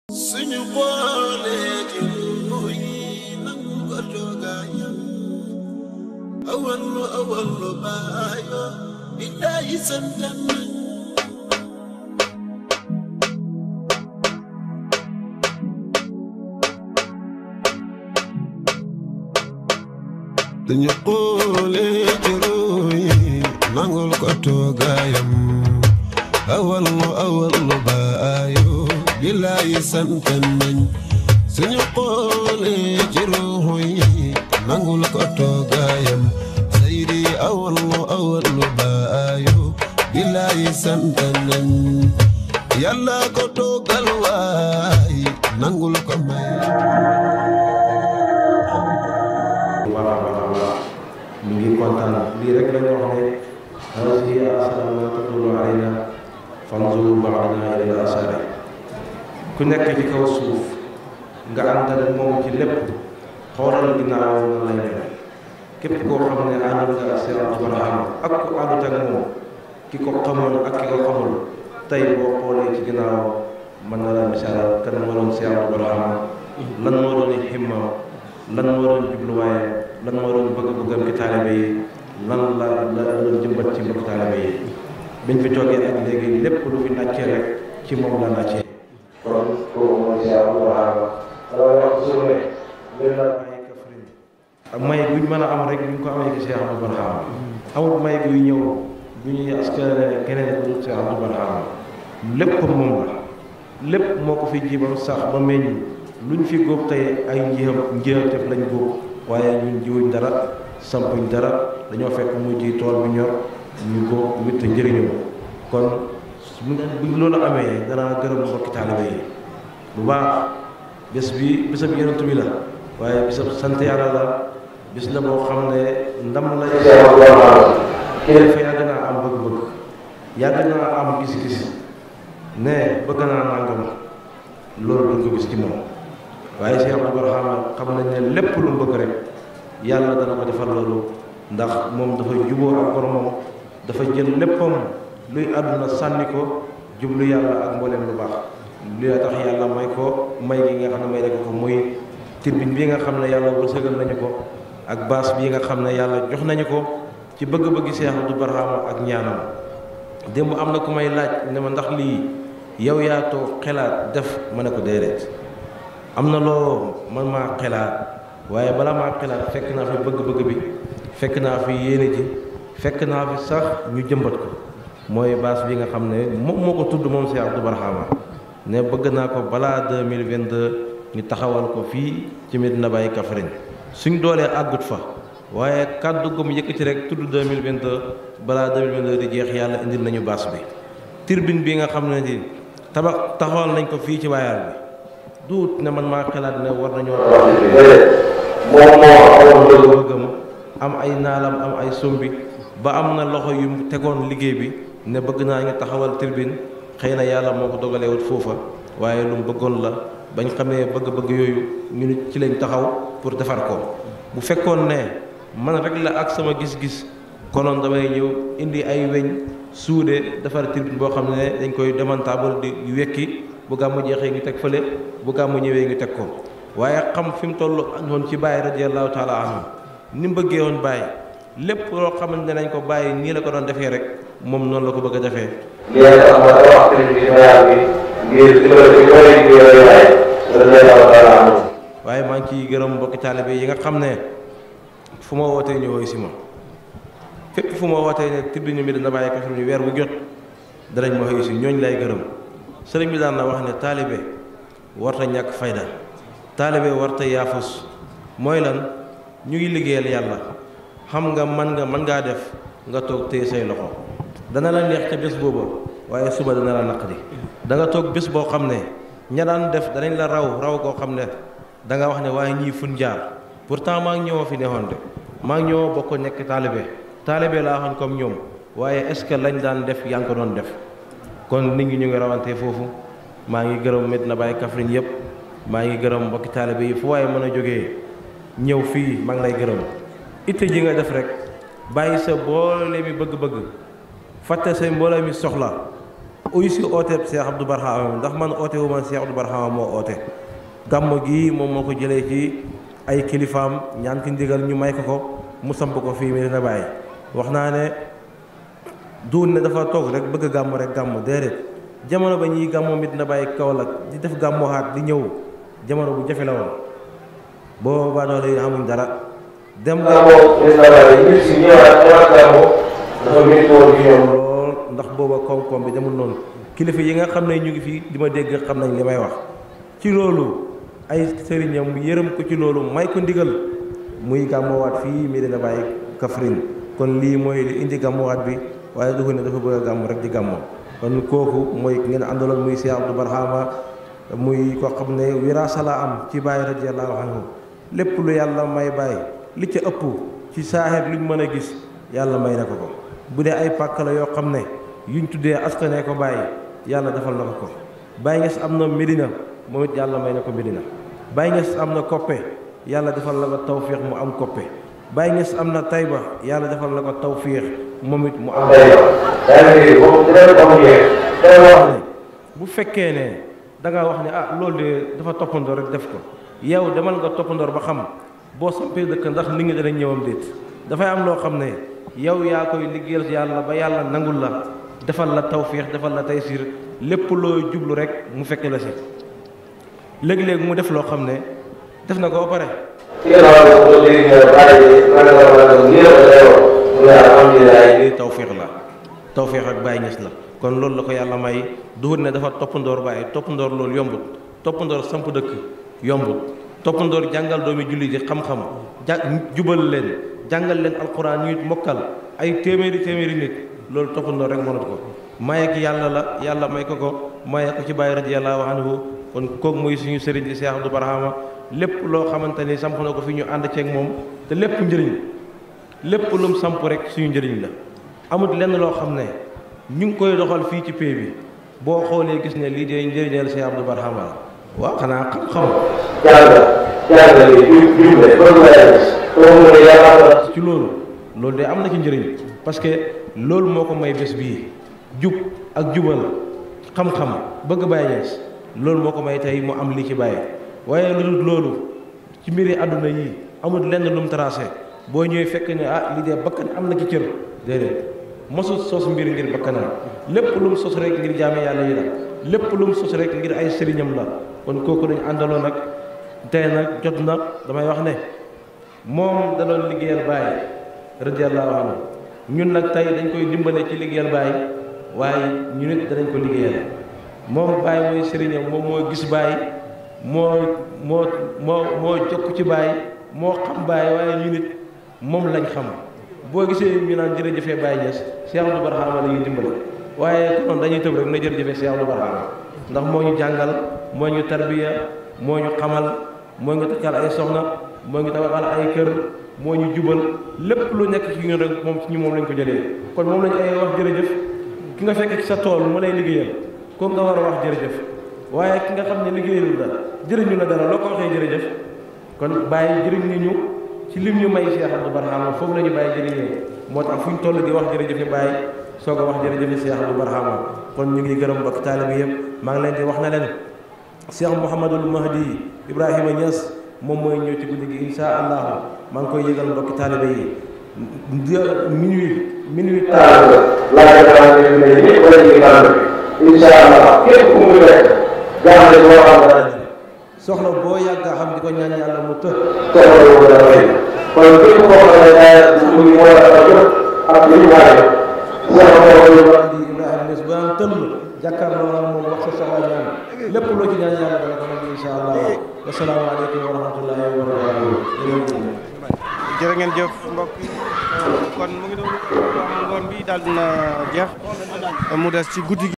suñu boolee ci ruuy nangu ko toogaayam awallu baayo billaahi santan suñu boolee ci ruuy nangu ko toogaayam awallu baayo billaahi santan nañ suñu xoolee ci ruuxu yi nangul ko toogaayam saydi awallu baayo billaahi santan nañ yàlla ko toogal waay nangul ko may mi ngi kontaan lii rek la ñu wax ne hadihi asaana tadullu alayna fanzuru ba'dana ila asari ku nekk ci kaw suuf nga àndal moom ci lépp xoolal ginnaaw na lay mel képp koo xam ne àndul nga ak Seex Abdu Barham ak ku àndut ak moom ki ko xamoon ak ki ko xamul tey boo xoolee ci ginnaaw mën na la misaalal kan moo doon Seex Abdu Barham lan moo doon himma lan moo doon jubluwaay lan moo doon bëgg-bëggam ci taalibe yi lan la doon jëmbat ci mbokk taalibe yi biñ fi toogee ak léegi lépp lu fi nàccee rek ci moom la nàccee kon kooku mooy Seex Abdu Barham damay wax toujours ne mbir la may Kaffrine ak may guñ mën a am rek ñu ko amee ci Seex Abdu Barham amul may guy ñëw bu ñuy askanale keneen ku dul Seex Abdu Barham lépp moom la lépp moo ko fi jibam sax ba meññ luñ fi góob tey ay njéexam lañ góob waaye ñun jiwuñ dara sampuñ dara dañoo fekk mu ji tool bi ñor ñu góob witt njëriñoo kon bu loolu amee danaa gërëm mbokki taalibe yi bu baax bés bi bésab yonent bi la waaye bésab sant yàlla la bés la boo xam ne ndam la kilifa yàgg naa am bëgg-bëgg yàgg naa am gis-gis ne bëgg naa nangam loolu duñ ko gis ci moom waaye Seex Abdu Barham xam nañ ne lépp lu mu bëgg rek yàlla dana ko defal loolu ndax moom dafa juboo ak boromam dafa jël léppam luy àdduna sànni ko jublu yàlla ak mbooleem lu baax li tax yàlla may ko may gi nga xam ne may na ko muy tirbin bi nga xam ne yàlla wërsëgal nañu ko ak baas bii nga xam ne yàlla jox nañu ko ci bëgg-bëgg Seex Abdu Barham ak ñaanam démb am na ku may laaj ne ma ndax lii yow yaa toog xelaat def ma ne ko déedéet am na loo man maa xelaat waaye bala maa xelaat fekk naa fi bëgg-bëgg bi fekk naa fi yéene ji fekk naa fi sax ñu jëmbat ko mooy baas bi nga xam ne moom moo ko tudd moom Seex Abdu Barham ne bëgg naa ko balaa 2022 ñu taxawal ko fii ci Medina Baye Kaffrine suñ doolee àggut fa waaye kàddu gum yëkkati rek tudd 2022 balaa 2022 di jeex yàlla indil nañu baas bi tirbine bi nga xam ne di taxawal nañ ko fii ci waayaar bi duut ne man maa xalaat ne war nañoo moom moo amoon bëgg-bëggam am ay naalam am ay sombi ba am na loxo yu tegoon liggéey bi ne bëgg naa ñu taxawal tribune xëy na yàlla moo ko dogalewut foofa waaye lu mu bëggoon la bañ xamee bëgg-bëgg yooyu ñu nit ci lañ taxaw pour defar ko bu fekkoon ne man rek la ak sama gis-gis konoon damay ñëw indi ay weñ suude defar tribune boo xam ne dañ koy démontable di wekki bu gàmmu jeexee ngi teg fële bu gàmmu ñëwee ngi teg ko waaye xam fi mu toll woon ci Baye radiyallahu taala anhu ni mu bëggee woon Baye lépp loo xamante ne nañ ko bàyyi nii la ko doon defee rek moom noonu la ko bëgg a defee. lii tax ma wax bi bayaar bi ngir waaye maa ngi ciy gërëm mbokki taalibe yi nga xam ne fu ma wootee ñu woy si ma fépp fu ma wootee ne tribune bi dana bàyyi Kaffrine weer bu jot danañ ma woy si ñooñ lay gërëm. sëriñ bi daan na wax ne taalibe warta ñàkk fayda taalibe warta yaafus mooy lan ñu ngi liggéeyal yàlla xam nga mën ngaa def nga toog téye say loxo dana la neex ca bés booba waaye suba dana la naqari da nga toog bés boo xam ne ña daan def danañ la raw koo xam ne da nga wax ne waaye ñii fun jaar pourtant maa ngi ñëwoo fi neexoon de maa ngi ñëwoo bokk nekk taalibe laa waxoon comme ñoom waaye est-ce que lañ daan def yaa ngi ko doon def kon nit ñi ñu ngi rawante foofu maa ngi gërëm Medina Baye Kaffrine yëpp maa ngi gërëm mbokki taalibe yi fu waaye mën a jógee ñëw fii maa ngi lay gërëm itte ji nga def rek bàyyi sa boole mi bëgg-bëgg fàtte say mbooloo mi soxla uyu si ooteeb Cheikh Abdou Barhama ndax man oote wu ma Cheikh Abdou Barhama moo oote gàmmu gi moom moo ko jëlee ci ay kilifaam ñaan ki ndigal ñu may ko mu samp ko fii Medina Baye wax naa ne duun ne dafa toog rek bëgg gàmmu rek gàmmu déedéet jamono ba ñuy gàmmu Medina Baye Kaolack di def gàmmu xaat di ñëw jamono bu jafe la woon boo baadoole yi amuñ dara dem Medina Baye nit si ñëwaat gàmmu dafa métti woon ci ñoom lool ndax booba koom-koom bi demul noonu kilifa yi nga xam ne ñu ngi fii di ma dégg xam nañ li may wax ci loolu ay sëriñam yërëm ko ci loolu may ko ndigal muy gàmmuwaat fii Medina Baye Kaffrine kon lii mooy li indi gàmmuwaat bi waaye du ne dafa bëgg a gàmm rek di gàmmoo kon kooku mooy ngeen àndaloon muy Cheikh Abdou Barhama muy ko xam ne wiraasa la am ci Baye radiyallahu anhu lépp lu yàlla may Baye li ca ëpp ci saaxeet luñ mën a gis yàlla may na ko ko bu dee ay pàkk la yoo xam ne yuñ tuddee askanee ko Baye yàlla defal na ko Baye Niass am na Medina moom it yàlla may na ko Medina Baye Niass am na Koppe yàlla defal na ko tawfiix mu am Koppe Baye Niass am na Tayba yàlla defal na ko tawfiix moom it mu am Tayba bu fekkee ne da nga wax ne loolu de dafa toppandoor rek def ko yow demal nga toppandoor ba xam boo sampee dëkk ndax nit ñi danañ ñëwam déet dafay am loo xam ne yow yaa koy liggéeyal yàlla ba yàlla nangul la defal la tawfiix defal la taysir lépp loo jublu rek mu fekke la si léegi-léegi mu def loo xam ne def na ko ba pare lii tawfiix la tawfiix ak Baye Niass la kon loolu la ko yàlla may duhut ne dafa toppandoor Baye toppandoor loolu yombut toppandoor samp dëkk yombut toppandoor jàngal doomi julli ji xam-xam jubal leen jàngal leen alquran ñuy mokkal ay téeméeri nit loolu toppandoor rek mënut ko maye ki yàlla la yàlla may ko maye ko ci Baye radiyallahu anhu kon kooku mooy suñu sëriñ di Cheikh Abdou Barhama lépp loo xamante ni samp na ko fi ñu ànd ceeg moom te lépp njëriñ lépp lum samp rek suñu njëriñ la amut lenn loo xam ne ñu ngi koy doxal fii ci pay bi boo xoolee gis ne lii de njëriñal Cheikh Abdou Barhama la waaw xanaa xam ci loolu de am na ci njëriñ parce que loolu moo ko may bés bii jub ak jubal xam-xam bëgg Baye Niass loolu moo ko may tey mu am lii ci Baye waaye lu dul loolu ci mbiri àdduna yi amul lenn lu mu tracé boo ñëwee fekk ne lii de bakkan am na ci cër déedéet mosut sos mbir ngir bakkanam lépp lu mu sos rek ngir jaame yàlla yi la lépp lu mu sos rek ngir ay sëriñam la kon kooku dañ àndaloon nag tey nag jot na damay wax ne moom da doon liggéeyal Baye radiyallahu anhu ñun nag tey dañ koy dimbale ci liggéeyal Baye waaye ñu nit danañ ko liggéeyal moom Baye mooy sëriñam moom moo gis Baye moo jokk ci Baye moo xam Baye waaye ñu nit moom lañ xam boo gisee ñu naan jërëjëfee Baye Niass Cheikh Abdou Barhama la ñuy dimbale waaye konoon dañuy tëb rek na jërëjëfee Cheikh Abdou Barhama ndax moo ñu jàngal moo ñu tarbiya moo ñu xamal moo ñu takkal ay soxna moo ñu tabaxal ay kër moo ñu jubal lépp lu nekk ci ñun rek moom ci ñu moom lañ ko jëlee kon moom lañ ay wax jërëjëf ki nga fekk ci sa tool mu lay liggéeyal ko nga war a wax jërëjëf waaye ki nga xam ne liggéeyalul dara jëriñu la dara loo ko waxee jërëjëf kon bàyyi jëriñ ñu ci lim ñu may Cheikh Abdou Barhama foofu la ñu bàyyi jëriñee moo tax fu ñu toll di wax jërëjëfe bàyyi soog a wax jërëjëfe Cheikh Abdou Barhama kon ñu ngi gërëm mbokk taalibe yëpp maa ngi leen di wax na leen Cheikh Mouhamadul Mahdi Ibrahima Niass moom mooy ñëw ci guddi gi insha allahu maa ngi koy yëgal mbokki taalibe yi minuit soxla boo yàgg a xam di ko ñaan yàlla mu të kon képp koo xam ne daal mu ngi war a jot ak li ñu waaye di Ibrahima Niass ba tëll jàkkaarloo la moom wax sa soxla ñaan lépp loo ci ñaan yàlla dana ko nag insha allah wasalaamaaleykum wa rahmatullahi wa barakatuh jërë ngeen jëf mbokk yi kon mu ngi doon ngoon bi daal dina jeex mu des ci guddi gi